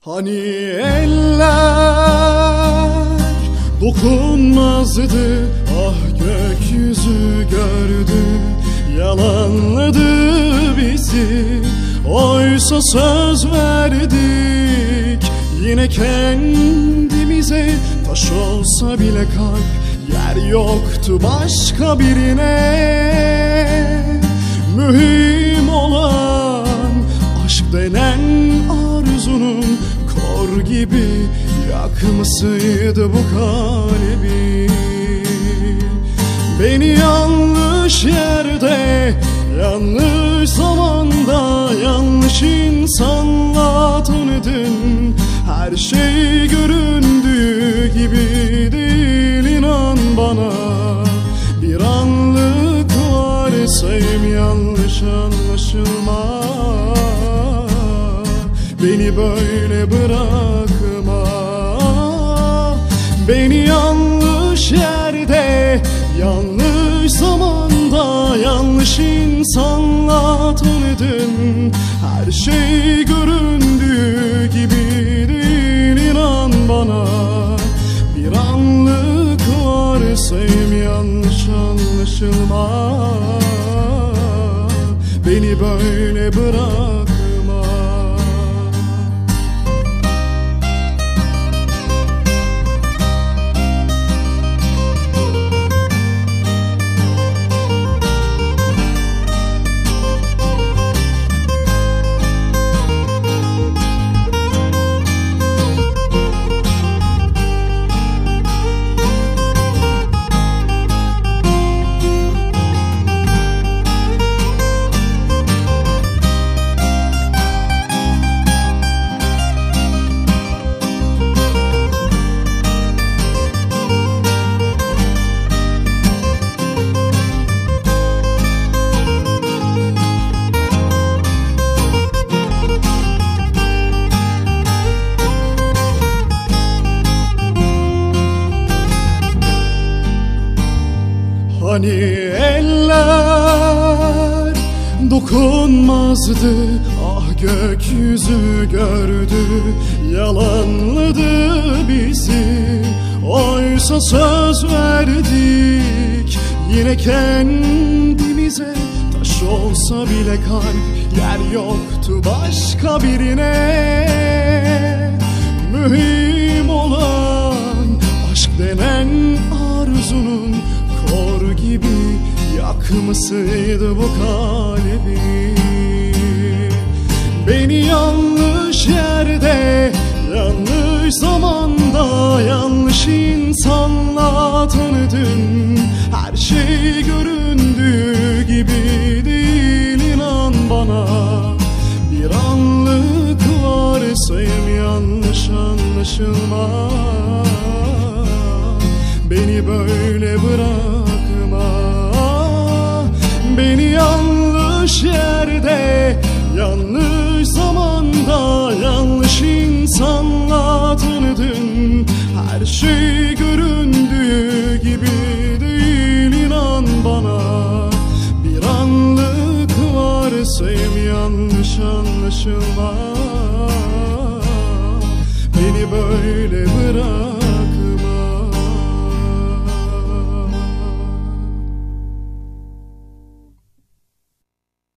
Hani eller dokunmazdı, ah gökyüzü gördü, yalanladı bizi. Oysa söz verdik yine kendimize, taş olsa bile kalp yer yoktu başka birine. Mühim olan aşk denen arzunun kor gibi yakmasıydı bu kalbi. Beni yanlış yerde, yanlış zamanda, yanlış insanla tanıdın. Her şey göründüğü gibi değil, inan bana. Bir anlık varsayım, yanlış anlaşılma. Beni böyle bırakma. Beni yanlış yerde, yanlış zamanda, yanlış insanla tanıdın. Her şey göründüğü gibi değil, inan bana. Bir anlık varsayım, yanlış anlaşılma. Beni böyle bırakma. Hani eller dokunmazdı, ah gökyüzü gördü, yalanladı bizi. Oysa söz verdik yine kendimize, taş olsa bile kalp yer yoktu başka birine. Mühim olan aşk denen arzunun kor gibi yakmasıydı bu kalbi. Beni yanlış yerde, yanlış zamanda, yanlış insanla tanıdın. Her şey göründüğü gibi değil, inan bana. Bir anlık varsayım, yanlış anlaşılma. Beni böyle bırakma. Beni yanlış yerde, yanlış zamanda, yanlış insanla tanıdın. Her şey göründüğü gibi değil, inan bana. Bir anlık varsayım, yanlış anlaşılma. Beni böyle bırak.